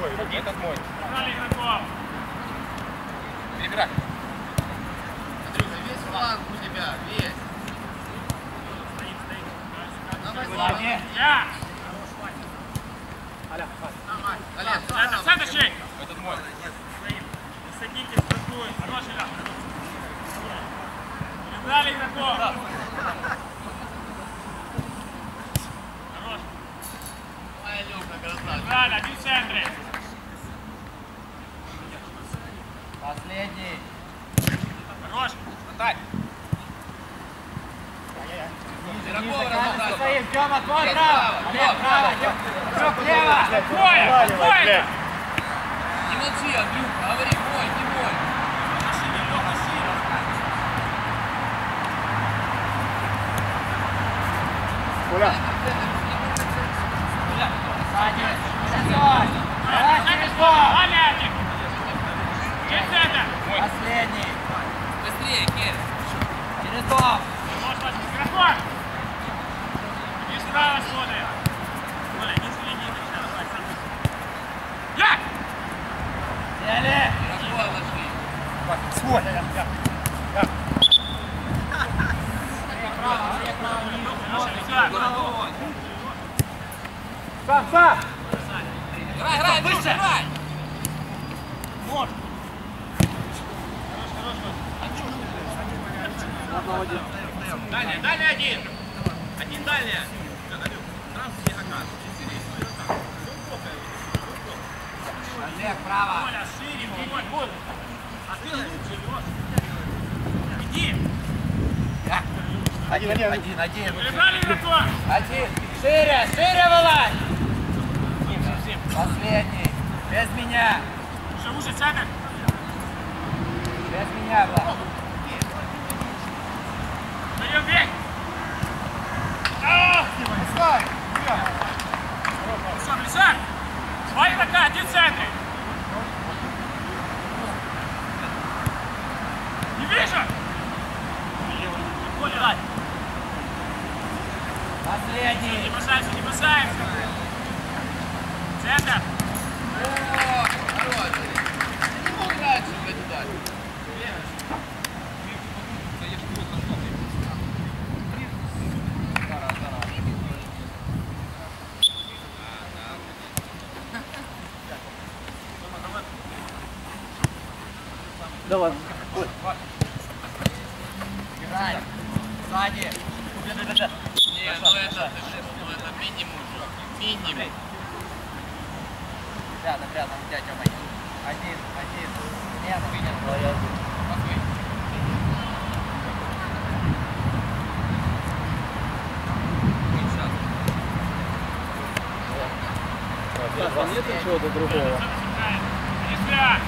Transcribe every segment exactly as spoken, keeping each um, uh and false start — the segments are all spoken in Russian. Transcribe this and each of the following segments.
Этот мой. Перебирай. Андрюха, весь фланг у тебя, весь. Давай, я! Олег, центр чей! Этот мой. Садитесь, стартуем. Хорош, Илья. Перебрали игроков. Хорош. Давай, Илюха, красавчик. Перебрали, один в центре. Последний. Хорош. Дай. Пирогова размотали. Стоим, Тёма, твой право! Олег, право! Трёх лево! Двое! Двое! Не молчи, Андрюха, говори, мой, не мой. Уля! Сзади! Давай! Давай через бок! Амятик! Через центр! Последний! Быстрее, Кир. Через бок! Игроков! Иди справа смотрим. Оля, не с линии начинай. Я! Сели! Пирогова нашли. Свой. Сам, сам! Играй, играй, выше, играй. Вот! Дальняя, дальняя один. Один дальняя. Олег, право! Оля, шире, вот, вот. А ты лучше, вот. Иди. Один, один, один, один! Перебрали игроков. Один! Шире, шире вылазь! Последний! Без меня! Уже, уже, центр. Без меня, Влад! Даем бег. А! Все, Лиса. Два игрока, один в центре. Не вижу. Коля, Последний! не бросаемся, не бросаемся. Центр. О, хорош. Не мог раньше, блядь, туда. Давай! Играй! Сзади! Не, ну это, ну это минимум. Минимум. Рядом, рядом, дядя Тёма. Один, один. Нет, нет, нет. Вам нет чего-то другого? Нельзя.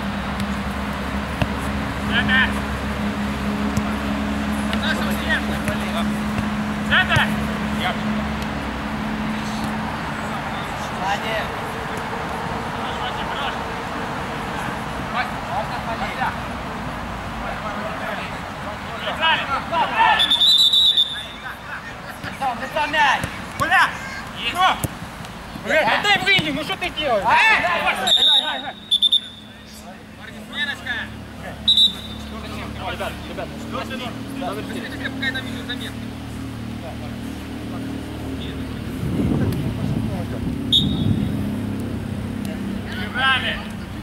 Центр. Центр. Сзади! Можно ходить? Лицом, лицом мяч! Коля! Что? Блядь, дай в линию, ну что ты делаешь? Сменочка! Ребят, ребят, это какая-то видеозаметка. Играли!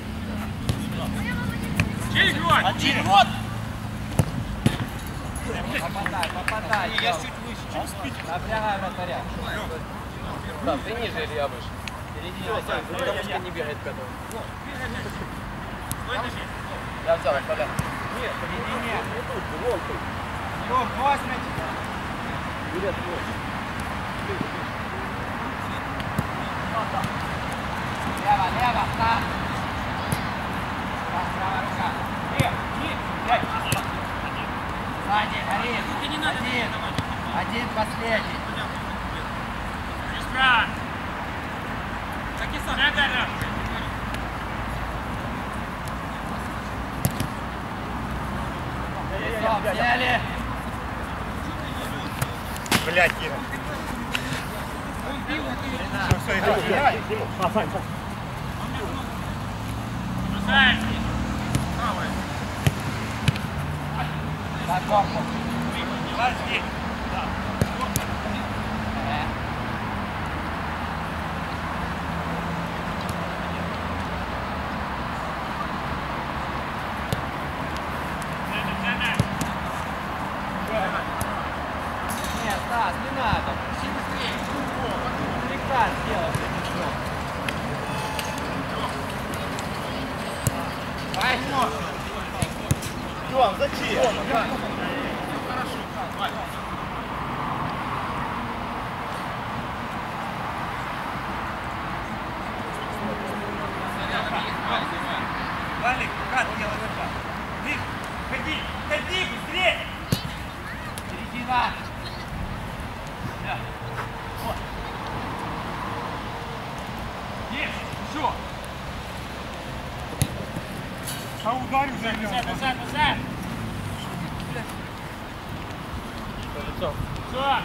Чей игрок? Один, вот! Попадай, попадай! Я чуть выше, чуть спить. Напрягай вратаря. Да, ты ниже, Илья, выше. Потому что не бегает к этому. Я взял, Коля. Нет, иди, нет. Вон ты. Юр, восемь. Билет мой. Лево, лево, там. Правая рука. Сзади, горит. Один. Один последний. Справа! Центр! Взяли. Блядь, Кира. Все, все, иди. А, Сань, Сань. Бросайте. За корпус. Возьми. Да. Нет, Стас, не надо. Пиши быстрее. Приказ сделай. Давай. Тём, зачем? Хорошо. Валя. Валик, как делай это? Вик, ходи, ходи, быстрее! Середина. Да. Вот. Есть, еще. А ударим за него. Назад, назад, назад. Все.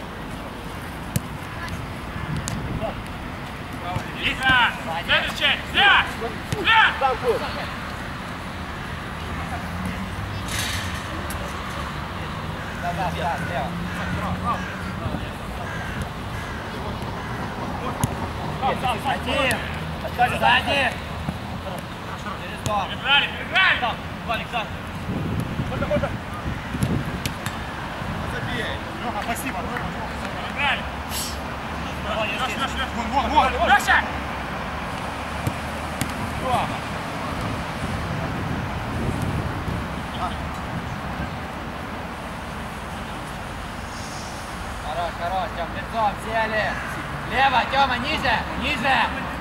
Лиза, следующая, взгляд, взгляд. Да, да, да, слева. Один. Сзади. Через дом. Перебрали, перебрали. Там, Валик, там. Можно, можно. Забей. Леха, спасибо. Перебрали. Молодец. Леш, Леш, Леш. Вон, вон, вон. Леша. Хорош, хорош, Тём, лицом сели. Лево, Тёма, ниже, ниже.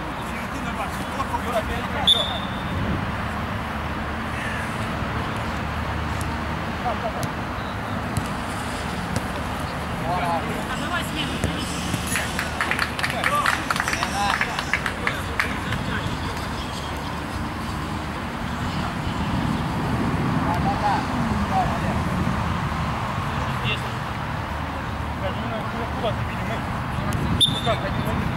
Здорово. Смена. Да, да, да. Здорово, Олег. Здесь. Куда ты видим? Как, один, один.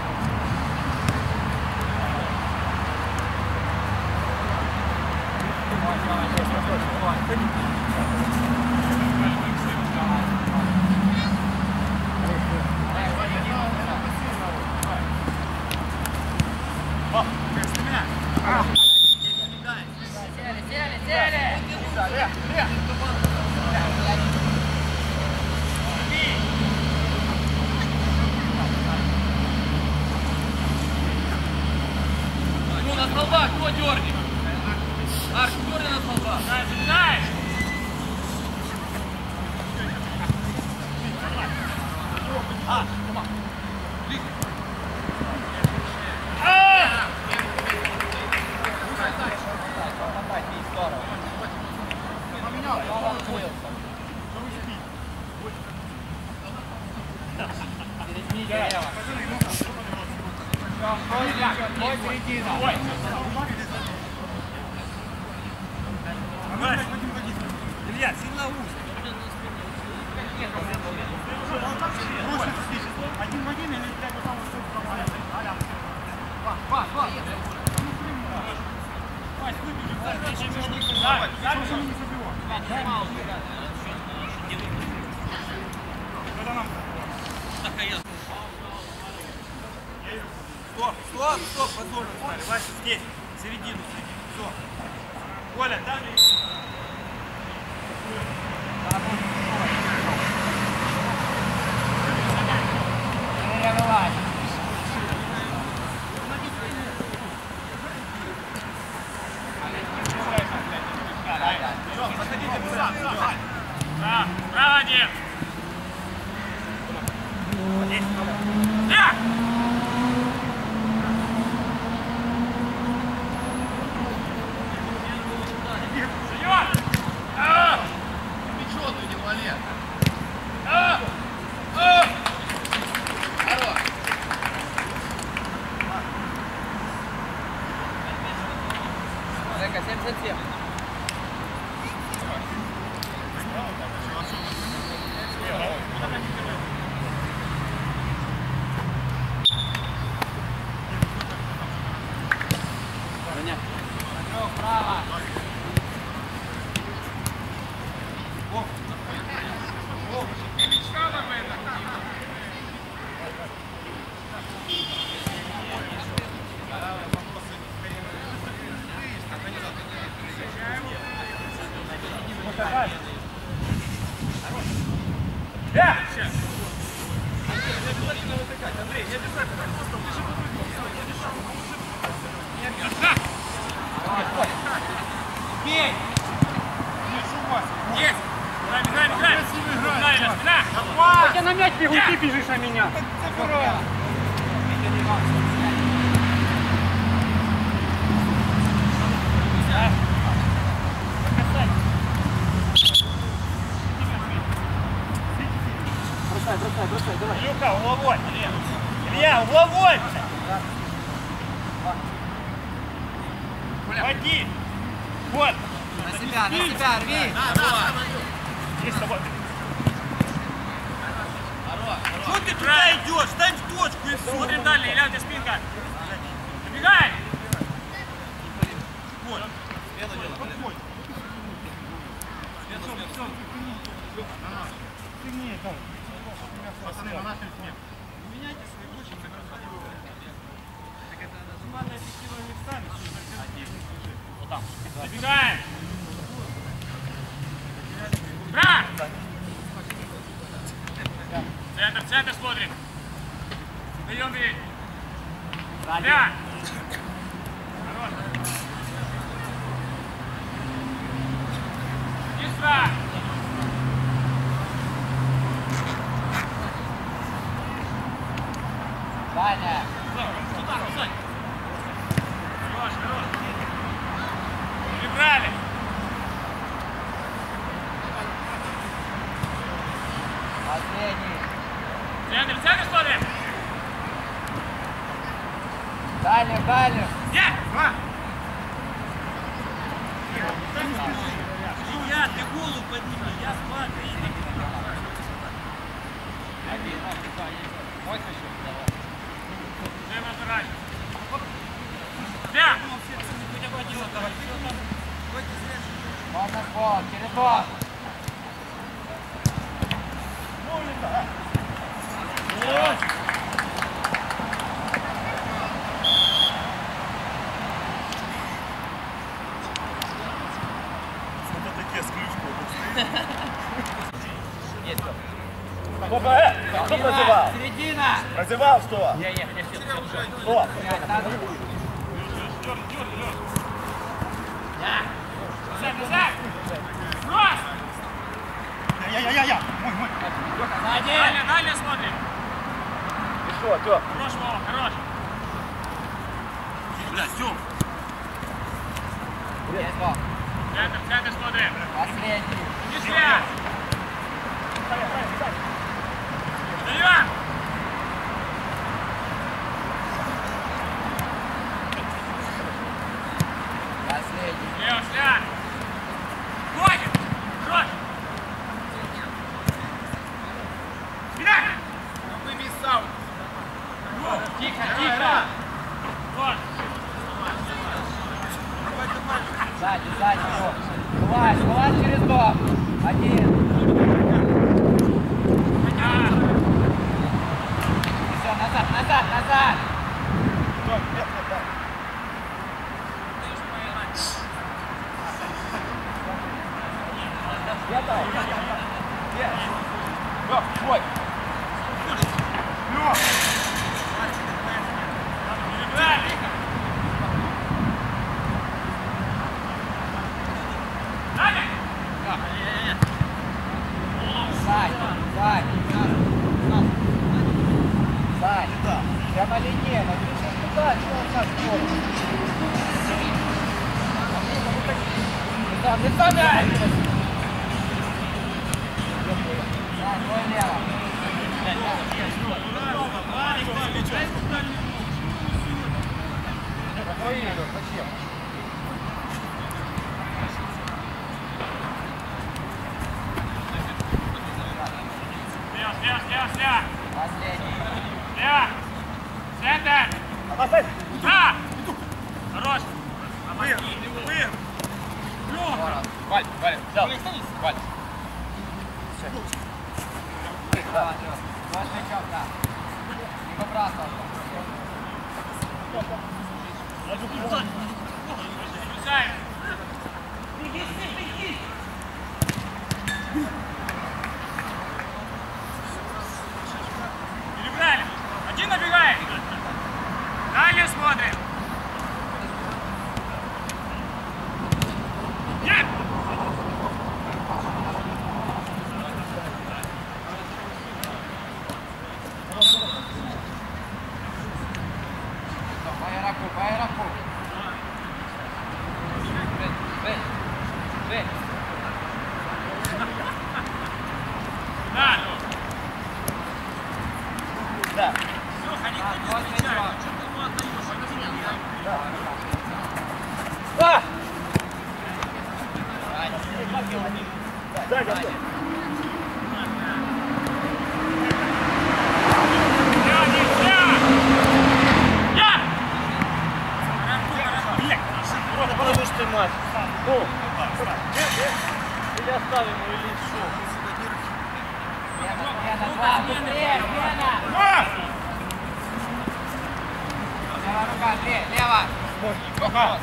Сели, сели, сели! Ну, на столбах, кто дернет? Арк, дерни на столбах. Знаешь, знаешь. А, Тома. Здорово. Передмите лево. Ой, ой, середина. Ой. Илья, сильно узко. Один в один или для того, чтобы Пас, пас. Вась, выбежи. Давай, давай, не забивай. Когда нам... Стоп, стоп, стоп, позорно стали. Вася, здесь, середину, середину. Все. Коля, там и... Тренировать. Да, право один. Да! Живет! А! Печеную не вали. А! А! Хорош. Жека, семьдесят семь. Трех, право. Да! Бей! Есть! Играем, играем, играем! Правильно, спина! Я на мяч бегу, ты бежишь на меня. Бросай, бросай, бросай, давай. Илюха, угловой! Илья, Илья угловой! Води! Вот! На себя, на себя, рви. Есть с тобой. Что ты туда идешь? Стань в точку и все. Смотрим дальше, Илья, где спинка. Забегай! Вот. Пацаны, на нашем сне. Меняйте свои точки. Так это нажимание эффективными местами. Вот там. Забегаем! Бра! Центр, центр смотрим. Даем бей. Бля! Хорош. Быстро! Даня. Сюда, Сань. Хорош, хорош. Прибрали. Последний. Центр, центр смотрим. Дальше, дальше. Где? Два. Я, ты голову подними, я смотрю. Мой хочу. Дай разбирай. Где? Можно пол, через пол. Это такие с ключкой. Есть. Кто прозевал? Середина. Прозевал что? Я, я, я, все, все, все. Кто? Надо. Назад, назад! Брось! Я-я-я-я! Мой, мой! Сзади. Далее, далее смотрим! И что, Тём? Хорош, Вова, хорош! Бля, Тём! Есть пол. Центр, центр смотрим! Последний. Не зря! Даем! Последний. Лево, сляг! Ходим! Хорош! Спина! Выбей сам! Тихо, тихо. Вот! Сзади, сзади. Вылазь, вылазь через дом. Один. Все, назад, назад, назад. Ой! Сань, Сань. Сань. Прямо линия. Напиши туда, что он нас ходит. Лицом, лицом, дай! Сань, твой лево. Зачем? Слева, слева, слева, слева! Последний. Слева! Центр! Опасайся! Да! Хорош! Вы! Валь, Валя, Взял. Валь. Да, ваш мячок, да. Не выбрасывал. Перебрали. Один набегает. Далее смотрим. Нет. По игроку, по игроку. Бей, бей. Да. Да. Леха, никто не Вот встречает. мячок. Что ты ему отдаешь? А! Я, нельзя! Я! Просто потому что ты мать. Ну, или оставим его, или что? Лена, Лена, два, быстрее, Лена. А! Левая рука, Андрей, лево. Ага.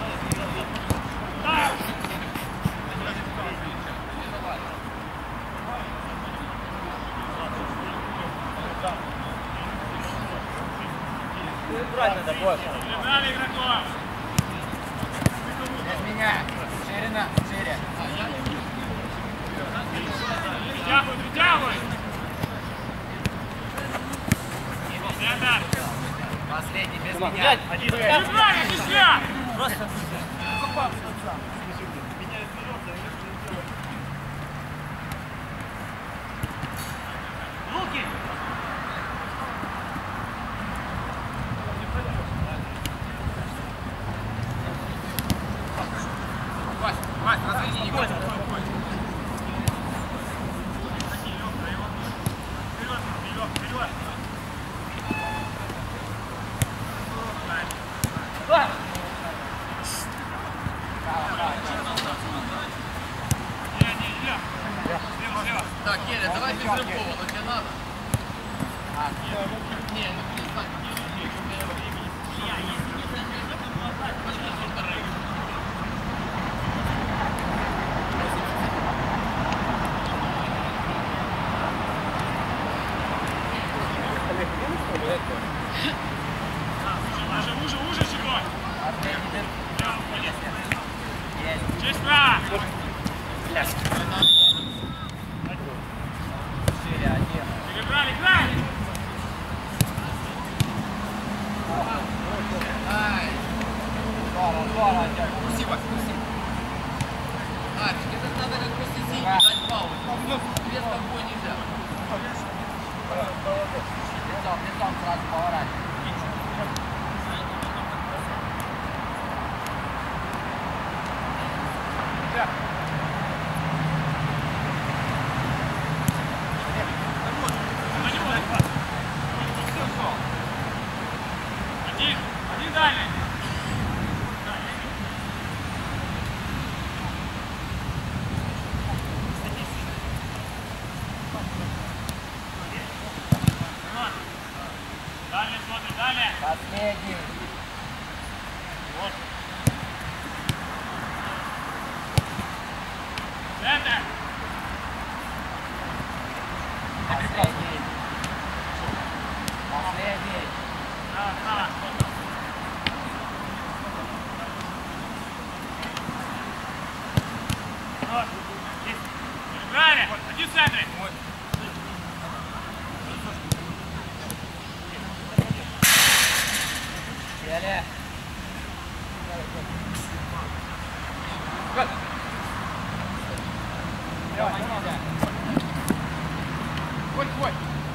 Брать надо больше. Перебрали игроков. Без меня. Ширина, шире. Вытягивай, вытягивай. Леонард. Последний, без меня. Перебрали, нельзя! Просто. Руки! Вась, Вась, разведи, не бойся. Вперед, вперед, вперед! А! Не, не, не. Слева, слева. Так, Еля, давай без рыбкова, но тебе надо. Не, ну ты не знаю. Уже, уже, уже, чего? Последний, Прямо, полез. есть. Честь права! Шире, один. Перебрали, играй! Ай, Здорово, здорово, Артём. пусти, Вась, пусти. А, тебе так надо как посетить, дать паузу. Без тобой нельзя. Лицом, лицом сразу поворачивай. Один, один дальний. Далее смотрим, далее. Последний. Вот. Центр. Последний. Последний. Право, право. Вот. Есть. Перебрали. Один в центре. Сели. Лёва, нельзя. Коль, Коль.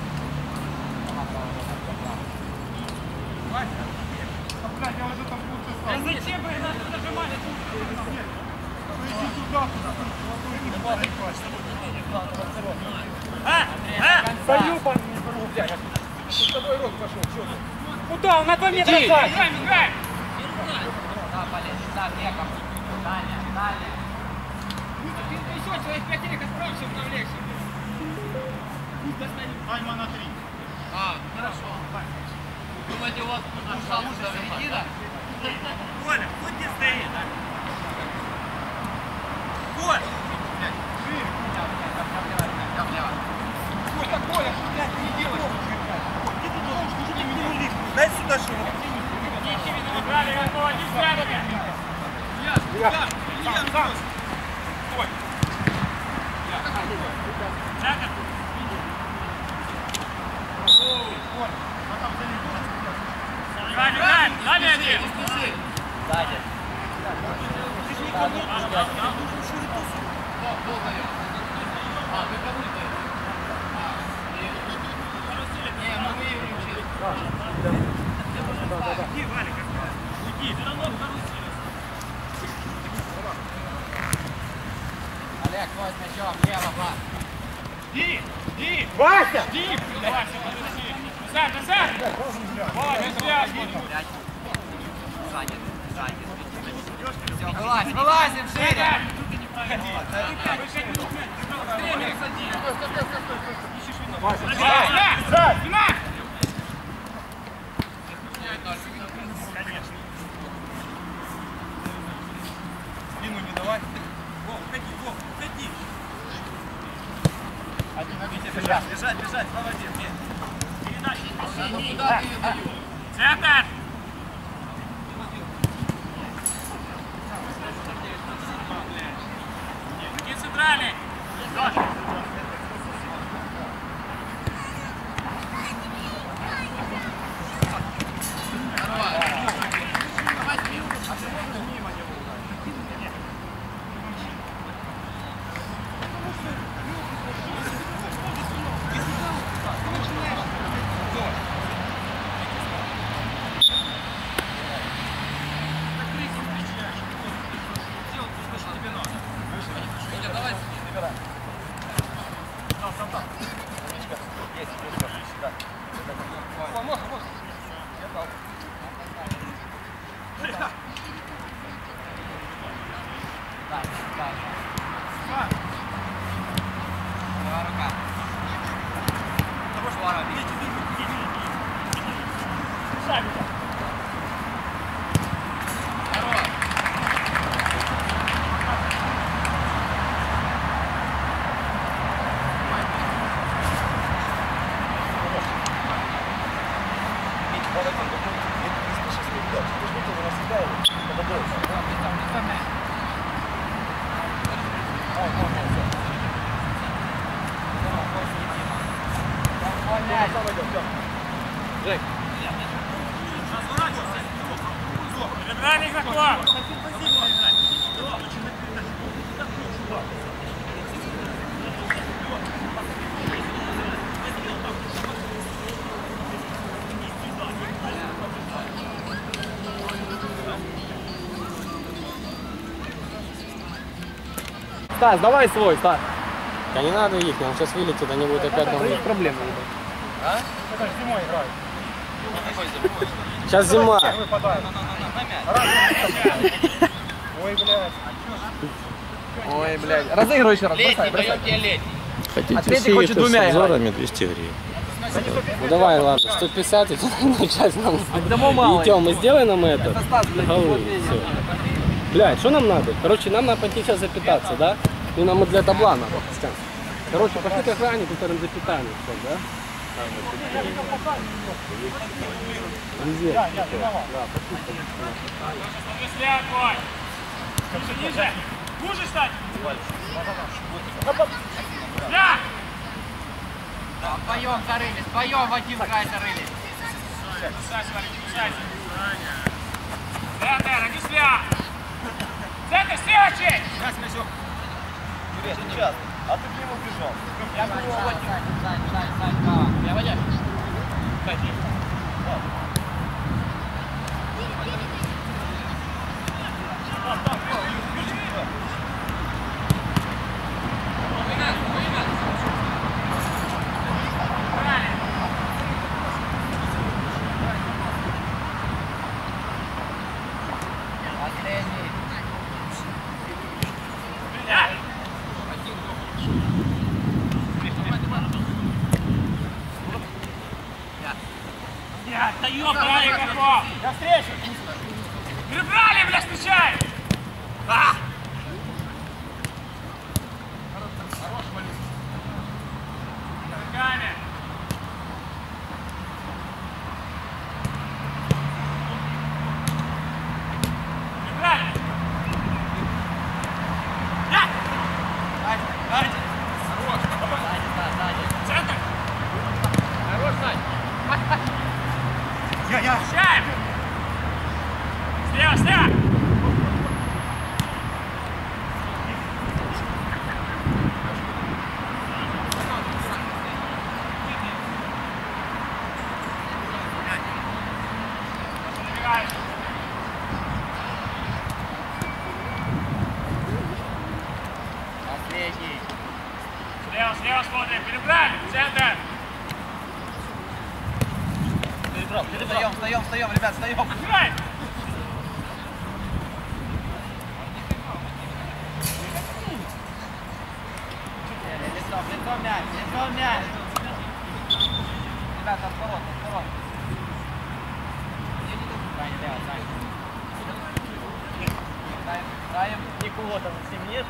А зачем вы нас нажимали? А? А? Пою, пан, не порву, блядь. С тобой рот пошел, что ты? Куда? Он на два метра сзади. Играем, играем! Да, полез. Да, бегом. Далее, далее. Еще человек пятерик отправился в навлекся. Тайма на три. А, хорошо. Думаете, у вас шанс до середины? Коля, кто здесь стоит? Коля! Коля, Коля, что блядь, ты не делаешь? Где ты должен? Что ты меня улиц? Дай сюда что. Далее, готово, не сядете. Илья, Илья, Илья, стой. Жака. Коля, а там залез. Сзади, дай, сзади один. Не спеши. Сзади. Кто, кто дает? А, вы кому даете? А, не, мы выиграем через... Уйди, Валик, уйди. Все равно карусели. Олег, вот с мячом, лево, Влад. Иди, иди. Вася! Дип! Вася, подожди. Назад, назад! Вова, без связки. Сзади, сзади. Все, вылазь, вылазим шире! Спина! Спина! Спину не давай. Вов, уходи, Вов, уходи. Один, один, бежать, бежать, бежать, молодец. Передача. Да ну куда ты ее даешь? Центр! Иди центральный! Центральный игроков! Стас, давай свой, Стас. Да не надо их, он сейчас вылетит, они будут опять там. Есть проблемы. А? Это зимой играют. Сейчас зима. Ой, блядь. Ой, блядь. Разыгрывай еще раз. Летний, даем тебе летний. Хотите Хотите хочет двумя обзорами двести гривен. Ну давай, ладно, сто пятьдесят, и часть нам. Одного мало. И, Тём, мы сделай нам это. Это Стас, блядь, Голы, вот всё. Блядь, что нам надо? Короче, нам надо пойти сейчас запитаться, да? И нам и для табла надо. Короче, пошли к охране, которым запитаем. Все, да? Везде. Да, Если огонь! Ниже, ниже! Хуже стать! Да! Да, вдвоем зарылись, вдвоем в один край зарылись. Кусайся, Варя, не кусайся! Центр, иди сюда! Центр, следующий! Сейчас, Мисюк. Сейчас. А ты к нему бежал. Я буду вот. Сань, Сань, Сань, право. Я водя. Кстати. Последний. Брали игроков! До встречи! Прибрали, бля, встречай! А! Хорош, Валюс. Ногами. Прибрали! Я! Сзади, сзади. Хорош! Сзади, да, сзади. Центр! Хорош, Сань. Я, я! Встречаем! Слева, слева! Последний. Слева, слева смотрим, перебрали, центр! Перебрал. Встаем, встаем, встаем, ребят, встаем. Играй! Лицом, лицом мяч, лицом мяч. Ребята, отворот, отворот. Саня, лево, Саня. Ставим, ставим. Никого там всем нет.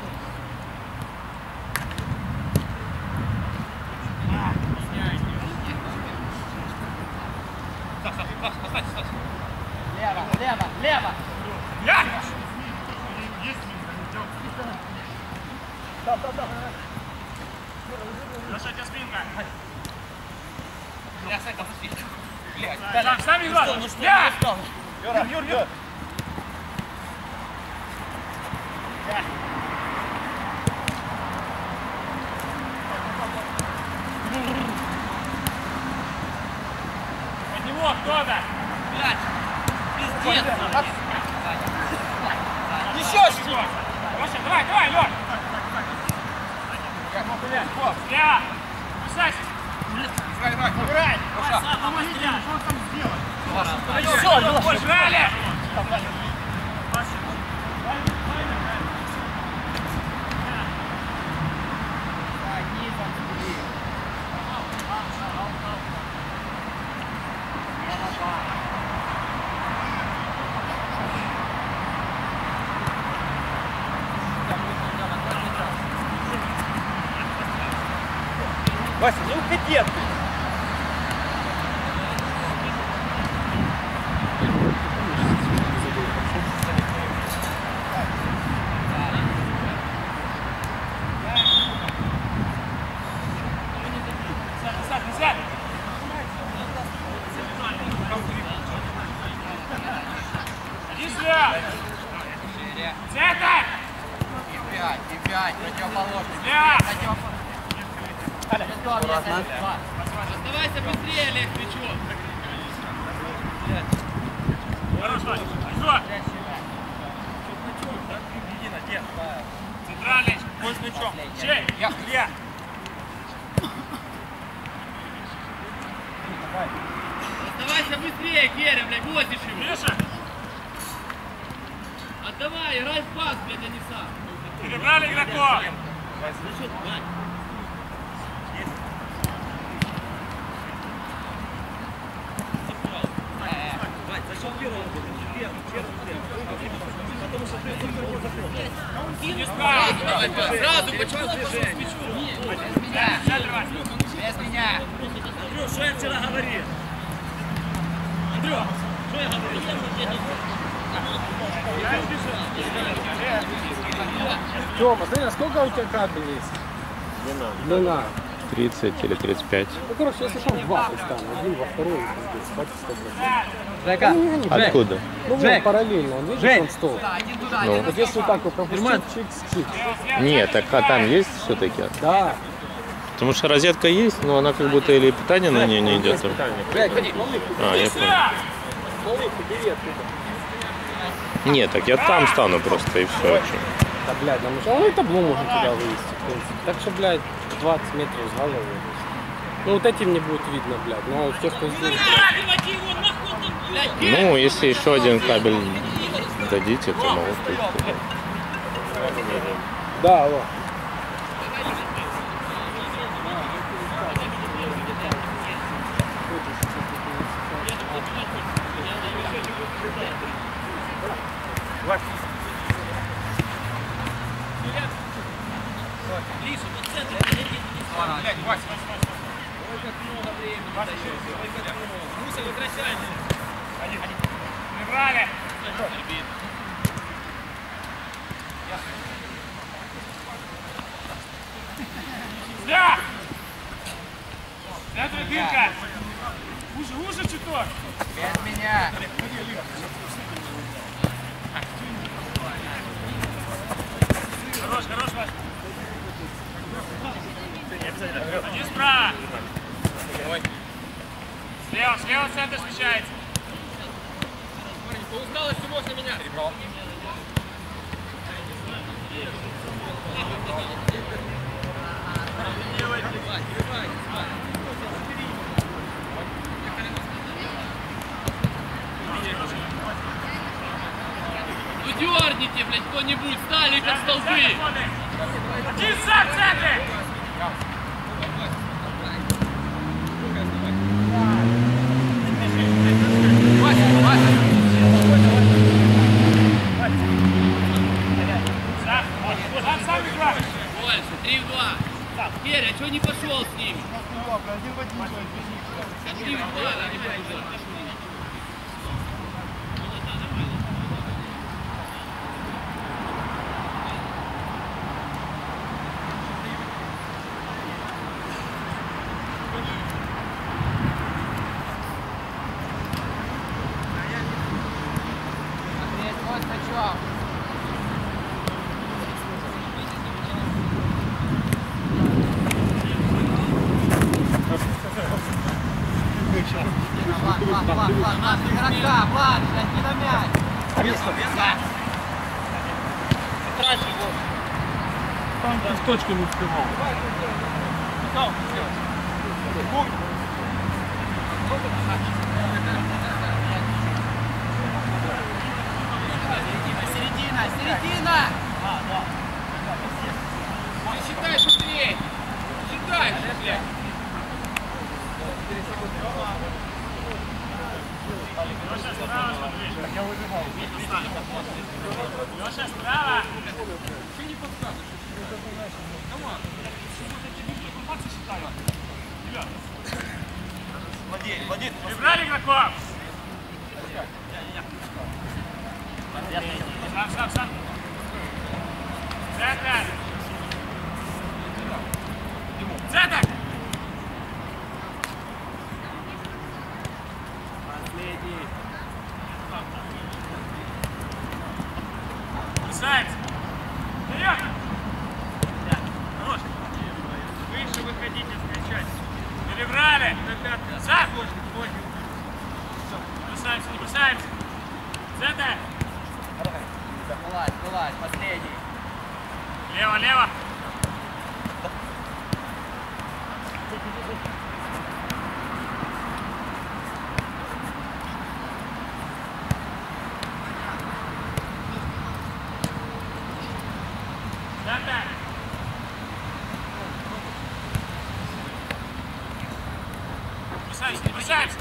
Лево, лево, лево. Я! Стоп, стоп, стоп. Леша, у тебя спинка. Я с этого пусти. Блядь. Сам, сам играл. Ну что, Я! ну что? Юра, Юр, Юр. Под него кто-то! Блядь. Пиздец. Еще что? Леша, давай, давай, Лёш! Слева! Кусайся! Играй, играй! Играй! Леша, помоги! Что он там сделал? Все, Леша. Пожали! Вася, ну уходи. Сядь! Иди сюда! Центр! И пять, и пять, противоположный. Слева! Оставайся быстрее, Олег, плечо. Хорош, Ваня. Изо! Центральный. Бой с мячом. Чей? Я. Я. Оставайся быстрее, Геря, блядь, возишь его. Миша! Отдавай, играй в пас, блядь, а не сам. Перебрали игроков! Ну что, Вань? Не справа! Сразу, почему пошел с мячом? Без меня. Центр, Вань. Без меня. Андрюш, что я вчера говорил? Андрюш, что я говорил? Тёма, смотри, а сколько у тебя кабель есть? Длина. Длина. тридцать или тридцать пять. Ну, короче, если там два поставим, один во второй, здесь, хватит сто процентов. Жека. Ну, не, не, Жек. Откуда? Ну, Жек. вот параллельно, он видишь, Жек. он стол. Один туда, Ну. один Вот если вот так вот пропустить, чикс-чикс. Нет, так а там есть все-таки? Да. Потому что розетка есть, но она как будто или питание на нее не идет. Жек, А, я понял. Новик, бери оттуда. Нет, так я там стану просто и все. Да, блядь, нам уже... Ну, и табло можно туда вывести, в принципе. Так что, блядь, двадцать метров с головы. Ну, вот этим не будет видно, блядь. Ну, а у тех, кто здесь... Вытягивайте его, нахуй там, блядь, Геря! Ну, если еще один кабель дадите, то могу включить. Да, вот. Блядь, Вася. Ой, как много времени даешь. Ой, как много. Муся, вытрачай. Ходи, ходи. Играли. Да! Это дырка! Уже, уже чуток! Без меня! Хорош, хорош, Вася! Один справа! Слева, слева центр смещается! По усталости можно менять. Ребро. Ну дерните, блядь, кто-нибудь, стали как столбы! Один шаг в центре! Сам, сам играй! Больше, три в два! Перья, а чего не пошел с ними? три в два, Здесь вот сачок. Влад, Влад, Влад, Влад, Влад, игрока, Влад, не на мяч. Там с точками успевал. Середина, середина! Ты считай быстрее. Считай, блядь. Леша, справа смотри. Леша, справа. Что не подсказываешь? Команда. Информацию считаю. Ребят. Владей, Владей. Прибрали игроков. Сам, сам, сам. Центр. Центр. Последний. Бросается. Вперед. Хорош. Выше выходите, встречать. Перебрали. Сам. Не бросаемся, не бросаемся. Центр. Влад, Влад, последний. Лево, лево. Центр. Бросаемся, не бросаемся.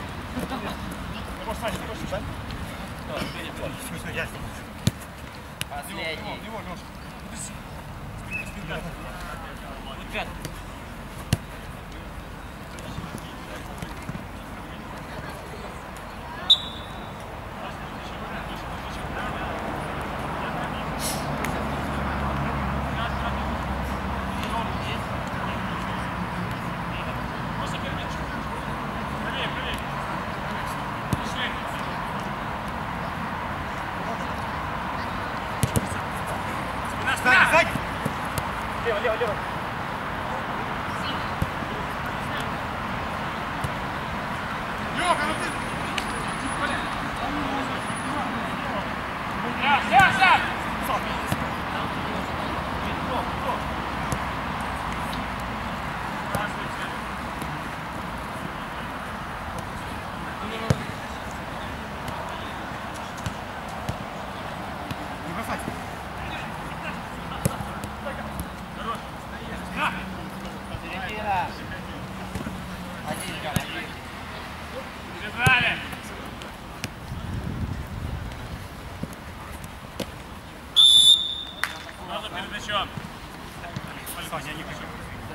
Последний. Просто перемечь. Правее, правее. Пошли. Спина, спина! Лево, лево, лево. Сядь, сядь, сядь! Середина. Один, один. Держали. Саня, я не хочу.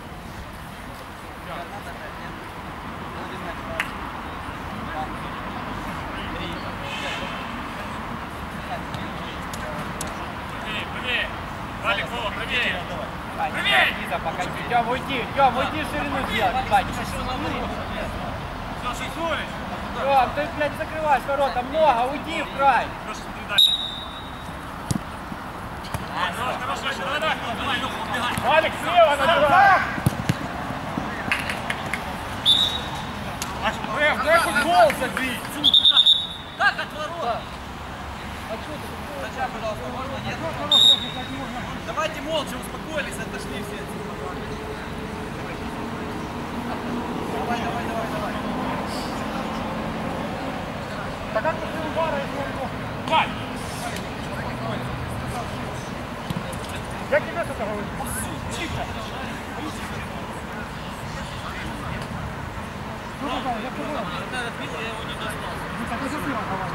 Правее, правее. Валик, Вова, правее. Правее! Тём, уйди, Тём, уйди ширину сделать, Вань. Все, шансуешь. Тём, ты, блядь, закрываешь ворота, много, уйди в край. Хорошо, смотри дальше. Хорошо, хорошо, давай, давай. Давай, ну, убегай. Валик, слева надо! Рэм, дай футбол забить! Как от ворот? Хотя, пожалуйста, можно, нет? Давайте молча, успокоились, отошли все. Давай, давай, давай, давай. Да как ты удара, если он... Валь! Я тебе что-то говорю. Тихо! Ну, давай, я понял. Ну, так и забил, давай.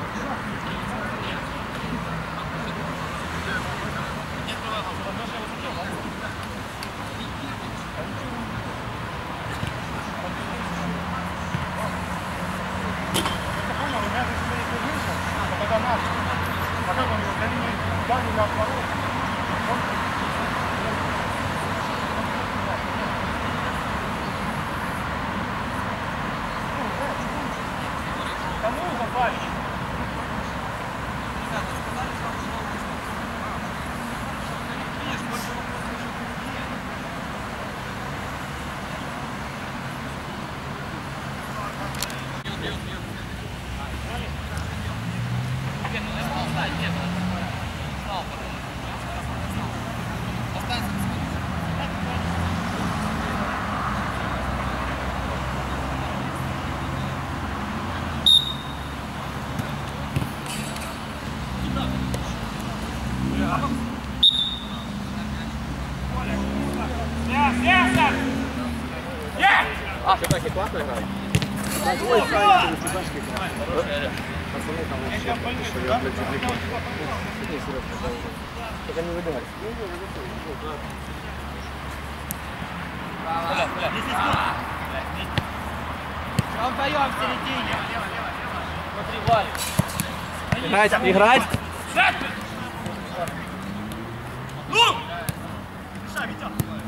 Все-таки классно играет. Пацаны там вообще, что я, блядь, увлекал. Сиди, Серёж, пожалуйста. Только не выдавайся. Он даем в середине. Смотри, Валик. Играть, играть. Ну! Миша, Витя!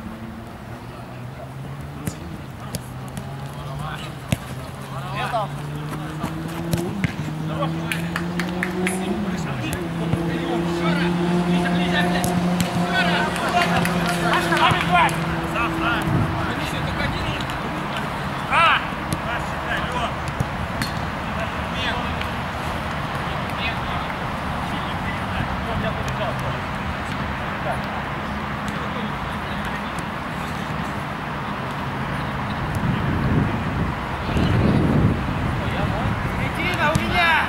Середина у меня.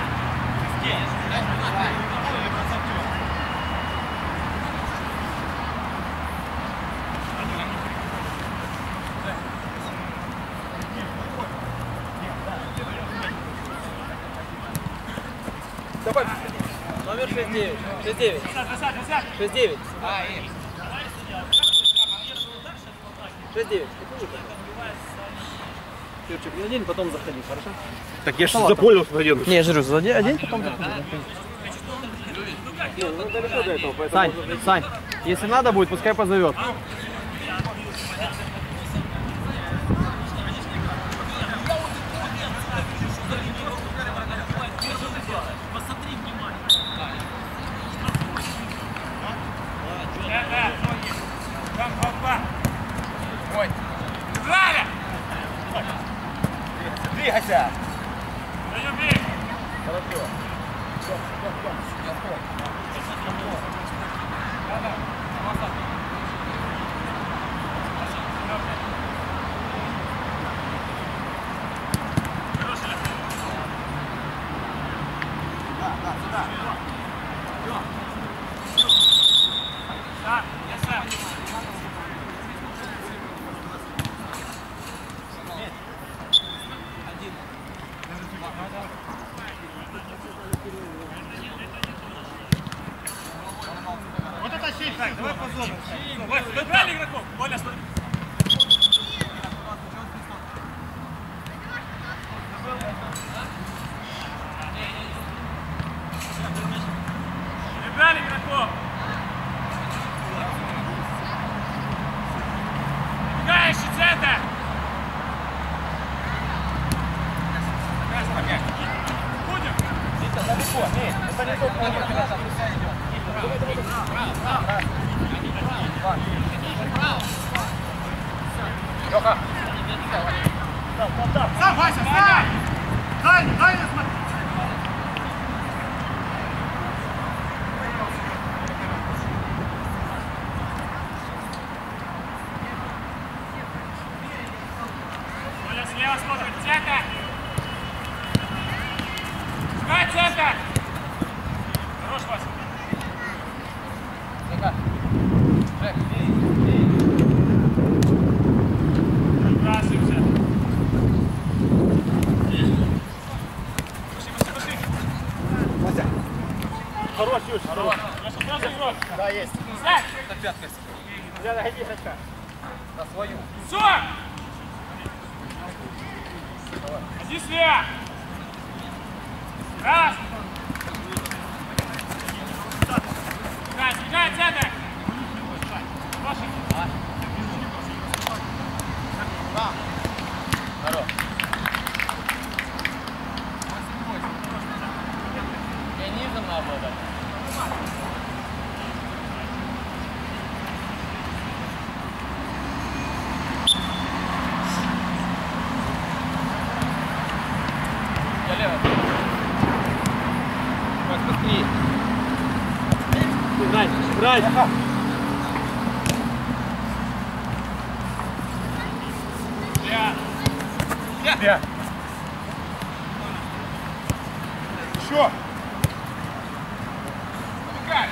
Номер шесть девять. шесть девять. шесть девять. шесть девять. Юрчик, не одень, потом заходи, хорошо? Так я же запомнил, что одену. Не, я же говорю, задень, одень, потом заходи. Не, ну далеко до этого, поэтому... Сань, Сань, если надо будет, пускай позовет. Двигайся! Так, давай по зону. Вы брали игроков? Коля, смотри. Не брали игроков? Играешь, центр! Будем! Это далеко, нет, это не тот момент. Леха! Сам, Вася, сам! Дай, дай, смотри! Оля слева смотрит, центр! Дай, центр! Хорош, Вася! Жека, Жек, Красився! Пошли, пошли, пошли! Вася. Хорош, Юш, хорош! Наша сразу игрок! Да, есть. Сядь! на пяткой. Я догоди, Сачка. На свою. Все! Иди слева! Раз! Сбегай, сбегай, центр! Лошадь! Здорово. Я низом надо было. Я лево. Вась, быстрее. Играй, играй. Слева! Где? Еще! Помогай!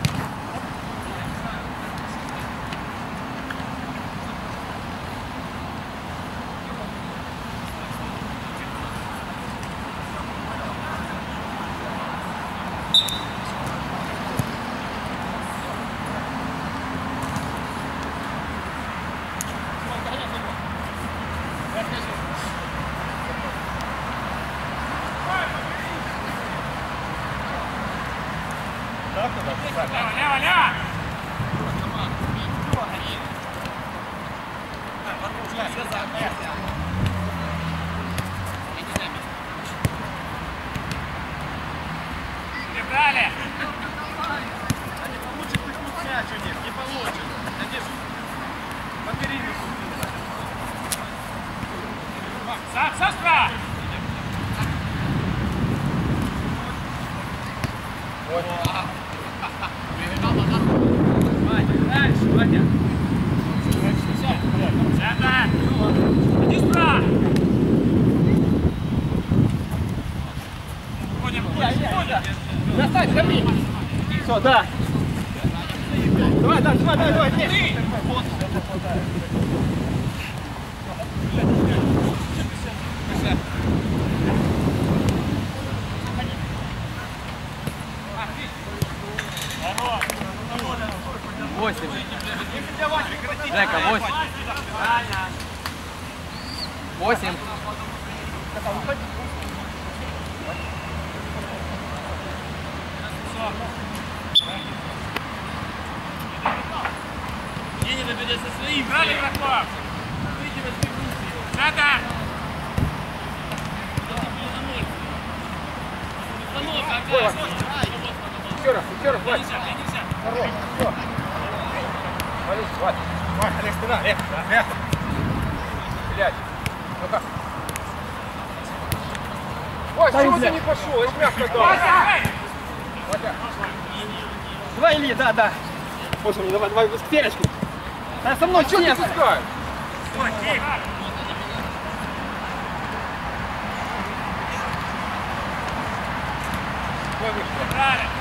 Лево, лево, лево! Прибрали! Сам, сам справа! Центр! Иди справа! Ходим, ходим, ходим! Достань, ходи. Все, да. Давай, давай, давай, давай, давай. Нет. Восемь. Жека, восемь. Восемь. Денег придется своим. Брали игроков! Центр! Еще раз, еще раз, Вась. Нельзя, нельзя! Хорош, все. Вались, Вась. Вась, Олег, спина, эх, эх. Блядь. Ну-ка. Ой, чего ты не пошел? Я мягко дал. Вася! Давай, Илья, да, да. Вот мне, давай, давай, к перечку. Да, со мной, Чего ты нет. пускаешь? Стой, тихо! Ой, вышло. Брали!